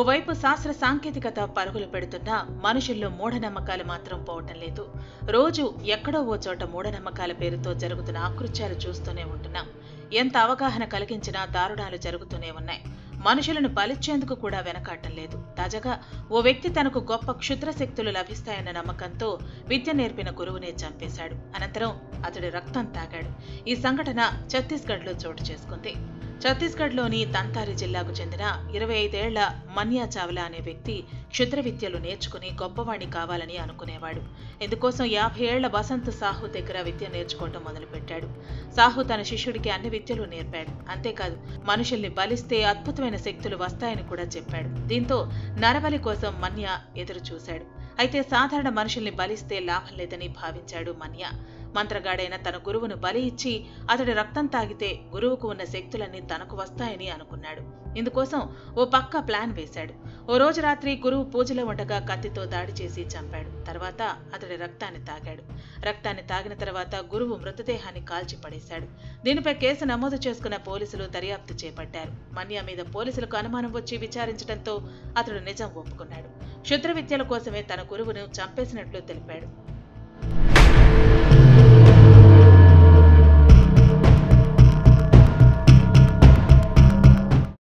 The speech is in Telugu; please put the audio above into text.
ఓవైపు శాస్త్ర సాంకేతికత పరుగులు పెడుతున్నా మనుషుల్లో మూఢనమ్మకాలు మాత్రం పోవటం లేదు. రోజు ఎక్కడో ఓ చోట మూఢనమ్మకాల పేరుతో జరుగుతున్న ఆకృత్యాలు చూస్తూనే ఉంటున్నాం. ఎంత అవగాహన కలిగించినా దారుణాలు జరుగుతూనే ఉన్నాయి. మనుషులను బలిచ్చేందుకు కూడా వెనకాడటం లేదు. తాజాగా ఓ వ్యక్తి తనకు గొప్ప క్షుద్ర శక్తులు లభిస్తాయన్న నమ్మకంతో విద్య నేర్పిన గురువునే చంపేశాడు. అనంతరం అతడి రక్తం తాగాడు. ఈ సంఘటన ఛత్తీస్గఢ్లో చోటు చేసుకుంది. ఛత్తీస్గఢ్లోని దంతారి జిల్లాకు చెందిన 25 ఏళ్ల మన్యా చావ్లా అనే వ్యక్తి క్షుద్ర విద్యలు నేర్చుకుని గొప్పవాణ్ణి కావాలని అనుకునేవాడు. ఇందుకోసం 50 ఏళ్ల వసంత్ సాహు దగ్గర విద్య నేర్చుకోవటం మొదలుపెట్టాడు. సాహు తన శిష్యుడికి అన్ని విద్యలు నేర్పాడు. అంతేకాదు, మనుషుల్ని బలిస్తే అద్భుతమైన శక్తులు వస్తాయని కూడా చెప్పాడు. దీంతో నరబలి కోసం మన్యా ఎదురు చూశాడు. అయితే సాధారణ మనుషుల్ని బలిస్తే లాభం లేదని భావించాడు మన్యా. మంత్రగాడైన తన గురువును బలి ఇచ్చి అతడి రక్తం తాగితే గురువుకు ఉన్న శక్తులన్నీ తనకు వస్తాయని అనుకున్నాడు. ఇందుకోసం ఓ పక్కా ప్లాన్ వేశాడు. ఓ రోజు రాత్రి గురువు పూజలో ఉండగా కత్తితో దాడి చేసి చంపాడు. తర్వాత అతడి రక్తాన్ని తాగాడు. రక్తాన్ని తాగిన తర్వాత గురువు మృతదేహాన్ని కాల్చి పడేశాడు. దీనిపై కేసు నమోదు చేసుకున్న పోలీసులు దర్యాప్తు చేపట్టారు. మన్యా మీద పోలీసులకు అనుమానం వచ్చి విచారించడంతో అతడు నిజం ఒప్పుకున్నాడు. క్షుద్ర విద్యల కోసమే తన గురువును చంపేసినట్లు తెలిపాడు.